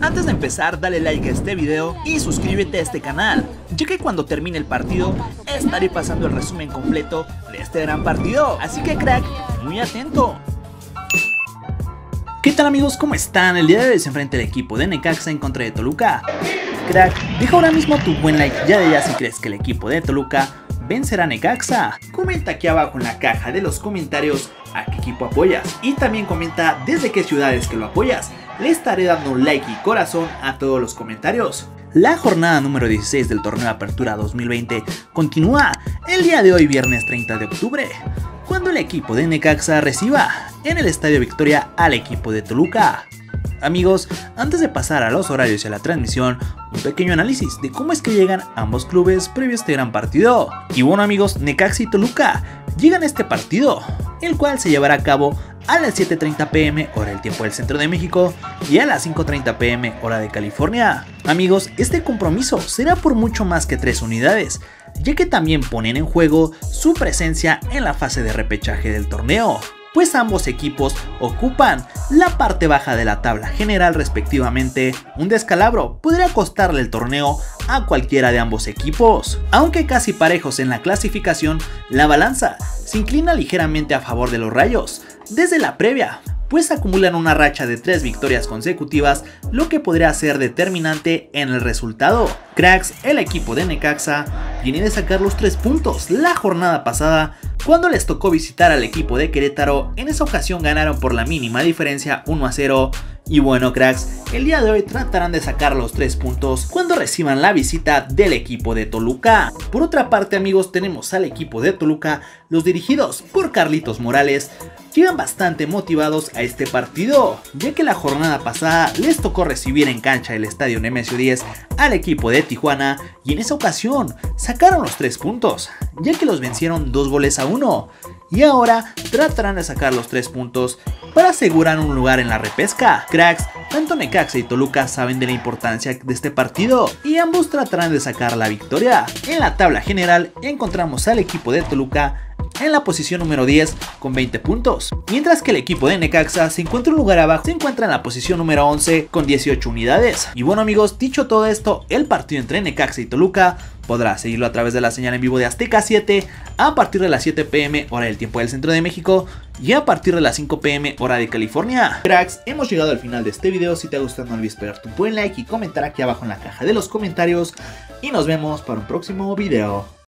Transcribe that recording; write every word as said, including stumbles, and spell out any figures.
Antes de empezar, dale like a este video y suscríbete a este canal, ya que cuando termine el partido estaré pasando el resumen completo de este gran partido, así que crack, muy atento. ¿Qué tal amigos? ¿Cómo están? El día de hoy se enfrenta el equipo de Necaxa en contra de Toluca. Crack, deja ahora mismo tu buen like ya de ya si crees que el equipo de Toluca vencerá a Necaxa. Comenta aquí abajo en la caja de los comentarios a qué equipo apoyas y también comenta desde qué ciudades que lo apoyas. Le estaré dando un like y corazón a todos los comentarios. La jornada número dieciséis del torneo Apertura dos mil veinte continúa el día de hoy, viernes treinta de octubre, cuando el equipo de Necaxa reciba en el Estadio Victoria al equipo de Toluca. Amigos, antes de pasar a los horarios y a la transmisión, un pequeño análisis de cómo es que llegan ambos clubes previo a este gran partido. Y bueno amigos, Necaxa y Toluca llegan a este partido, el cual se llevará a cabo a las siete treinta pm hora del tiempo del centro de México y a las cinco treinta pm hora de California. Amigos, este compromiso será por mucho más que tres unidades, ya que también ponen en juego su presencia en la fase de repechaje del torneo, pues ambos equipos ocupan la parte baja de la tabla general respectivamente. Un descalabro podría costarle el torneo a cualquiera de ambos equipos. Aunque casi parejos en la clasificación, la balanza se inclina ligeramente a favor de los Rayos desde la previa, pues acumulan una racha de tres victorias consecutivas, lo que podría ser determinante en el resultado. Cracks, el equipo de Necaxa viene de sacar los tres puntos la jornada pasada cuando les tocó visitar al equipo de Querétaro. En esa ocasión ganaron por la mínima diferencia uno a cero. Y bueno cracks, el día de hoy tratarán de sacar los tres puntos cuando reciban la visita del equipo de Toluca. Por otra parte amigos, tenemos al equipo de Toluca, los dirigidos por Carlitos Morales, llegan bastante motivados a este partido, ya que la jornada pasada les tocó recibir en cancha del estadio Nemesio diez al equipo de Tijuana y en esa ocasión sacaron los tres puntos, ya que los vencieron dos goles a uno. Y ahora tratarán de sacar los tres puntos para asegurar un lugar en la repesca. Cracks, tanto Necaxa y Toluca saben de la importancia de este partido y ambos tratarán de sacar la victoria. En la tabla general encontramos al equipo de Toluca en la posición número diez con veinte puntos, mientras que el equipo de Necaxa se encuentra un lugar abajo, se encuentra en la posición número once con dieciocho unidades. Y bueno amigos, dicho todo esto, el partido entre Necaxa y Toluca podrá seguirlo a través de la señal en vivo de Azteca siete a partir de las siete pm hora del tiempo del centro de México y a partir de las cinco pm hora de California. Cracks, hemos llegado al final de este video. Si te ha gustado no olvides pegar tu buen like y comentar aquí abajo en la caja de los comentarios y nos vemos para un próximo video.